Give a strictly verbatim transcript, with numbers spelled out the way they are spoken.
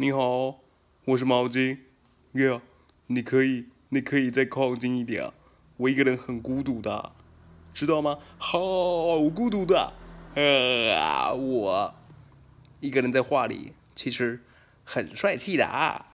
你好，我是毛巾。呀，你可以，你可以再靠近一点。我一个人很孤独的，知道吗？好孤独的。呃，我一个人在画里，其实很帅气的啊。